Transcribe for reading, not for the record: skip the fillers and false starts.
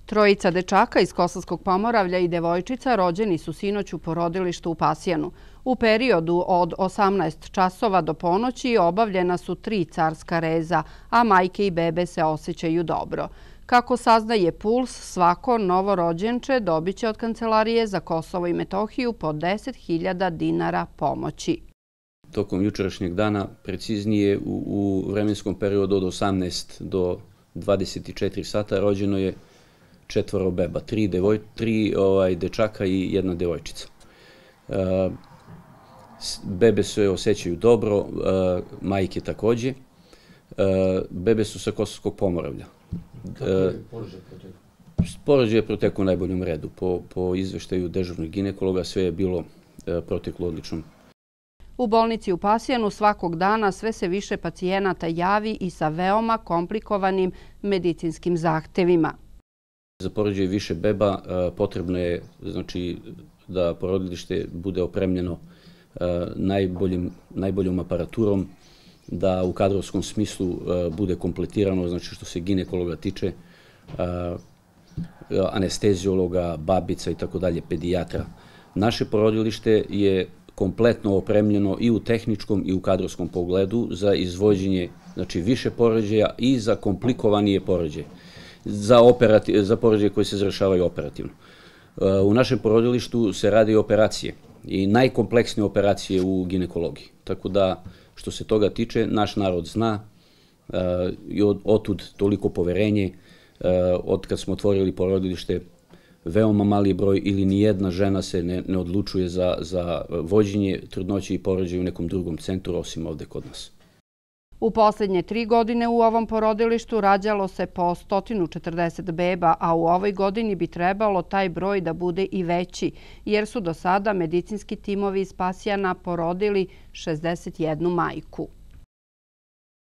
Trojica dečaka iz Kosovskog Pomoravlja i devojčica rođeni su sinoć u porodilištu u Pasjanu. U periodu od 18 časova do ponoći obavljena su 3 carska reza, a majke i bebe se osjećaju dobro. Kako saznaje Puls, svako novorođenče dobit će od Kancelarije za Kosovo i Metohiju po 10.000 dinara pomoći. Tokom jučerašnjeg dana, preciznije u vremenskom periodu od 18 do 24 sata, rođeno je 4 beba, 3 dečaka i 1 devojčica. Bebe se osjećaju dobro, majke takođe. Bebe su sa Kosovskog Pomoravlja. Kako je porođaj protekao? Porođaj je protekao u najboljem redu. Po izveštaju dežurnog ginekologa sve je bilo proteklo odlično. U bolnici u Pasjanu svakog dana sve se više pacijenata javi i sa veoma komplikovanim medicinskim zahtevima. Za porođaj više beba potrebno je da porodilište bude opremljeno najboljom aparaturom, da u kadrovskom smislu bude kompletirano, znači što se ginekologa tiče, anesteziologa, babica i tako dalje, pedijatra. Naše porodilište je kompletno opremljeno i u tehničkom i u kadrovskom pogledu za izvođenje više porođaja i za komplikovanije porođaje, za porođaje koji se završavaju operativno. U našem porodilištu se radi operacije i najkompleksnije operacije u ginekologiji. Tako da, što se toga tiče, naš narod zna i otud toliko poverenje. Od kad smo otvorili porodilište, veoma mali broj ili nijedna žena se ne odlučuje za vođenje trudnoće i porođaja u nekom drugom centru, osim ovde kod nas. U posljednje 3 godine u ovom porodilištu rađalo se po 140 beba, a u ovoj godini bi trebalo taj broj da bude i veći, jer su do sada medicinski timovi iz Pasjana porodili 61 majku.